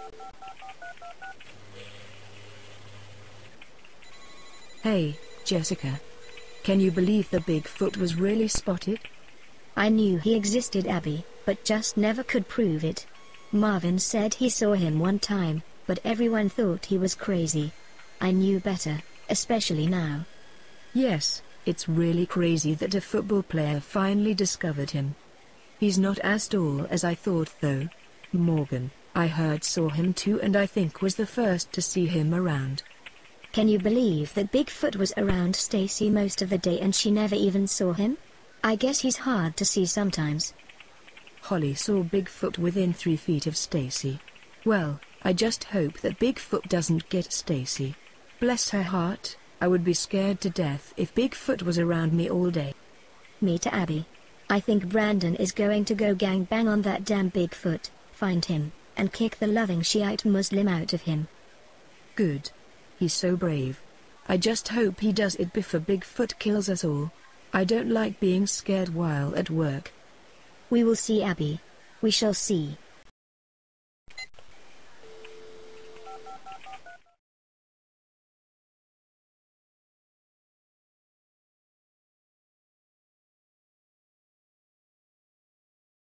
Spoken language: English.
Hey, Jessica. Can you believe the Bigfoot was really spotted? I knew he existed, Abby, but just never could prove it. Marvin said he saw him one time, but everyone thought he was crazy. I knew better, especially now. Yes, it's really crazy that a football player finally discovered him. He's not as tall as I thought though. Morgan, I heard saw him too and I think was the first to see him around. Can you believe that Bigfoot was around Stacy most of the day and she never even saw him? I guess he's hard to see sometimes. Holly saw Bigfoot within 3 feet of Stacy. Well, I just hope that Bigfoot doesn't get Stacy. Bless her heart, I would be scared to death if Bigfoot was around me all day. Me too, Abby. I think Brandon is going to go gangbang on that damn Bigfoot, find him, and kick the loving Shiite Muslim out of him. Good. He's so brave. I just hope he does it before Bigfoot kills us all. I don't like being scared while at work. We will see, Abby. We shall see.